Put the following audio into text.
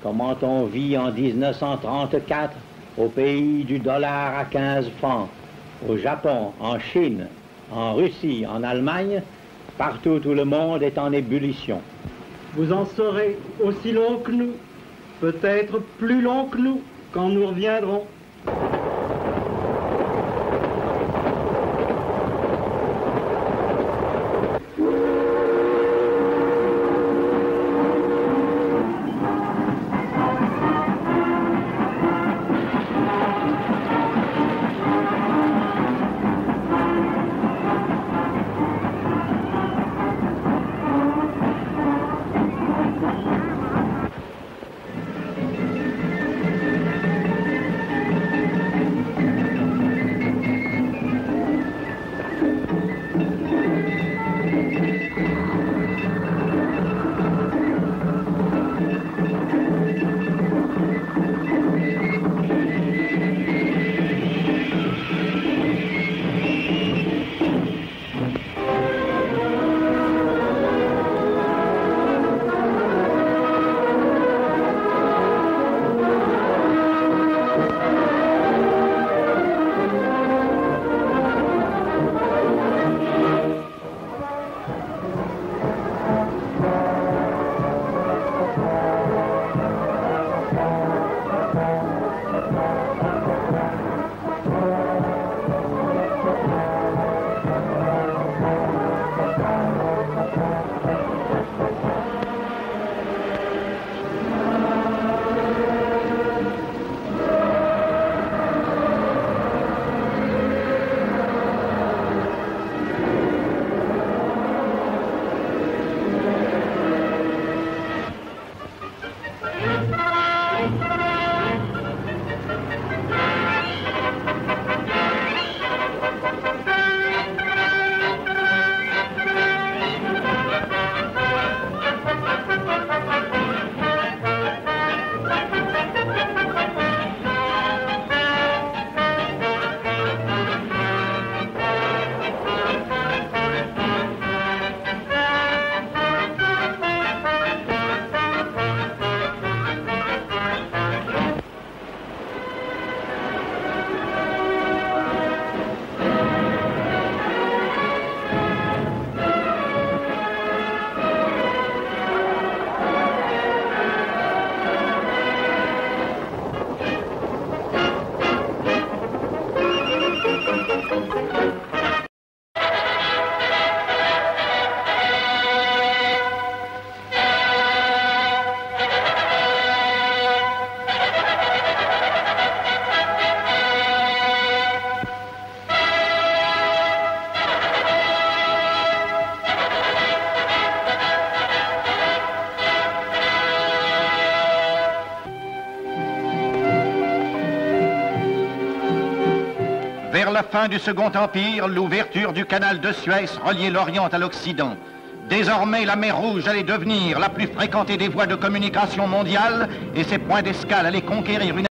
comment on vit en 1934 au pays du dollar à 15 francs, au Japon, en Chine, en Russie, en Allemagne, partout où le monde est en ébullition. Vous en serez aussi long que nous, peut-être plus long que nous, quand nous reviendrons. Vers la fin du Second Empire, l'ouverture du canal de Suez reliait l'Orient à l'Occident. Désormais, la mer Rouge allait devenir la plus fréquentée des voies de communication mondiale et ses points d'escale allaient conquérir une